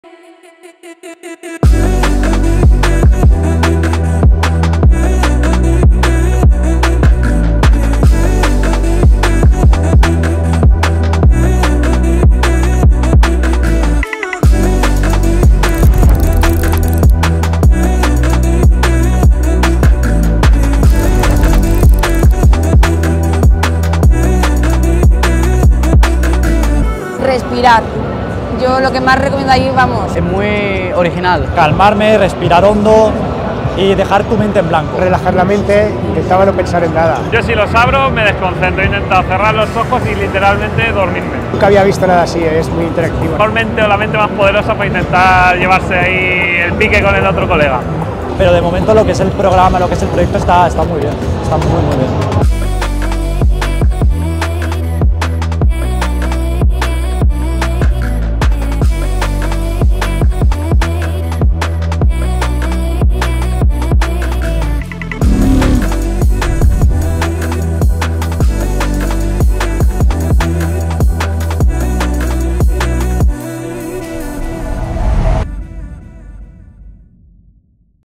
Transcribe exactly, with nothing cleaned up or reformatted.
Respirar. Yo lo que más recomiendo ahí, vamos. Es muy original. Calmarme, respirar hondo y dejar tu mente en blanco. Relajar la mente, intentaba no pensar en nada. Yo si los abro me desconcentro, he intentado cerrar los ojos y literalmente dormirme. Nunca había visto nada así, es muy interactivo. Mejor mente o la mente más poderosa para intentar llevarse ahí el pique con el otro colega. Pero de momento lo que es el programa, lo que es el proyecto está, está muy bien, está muy muy bien.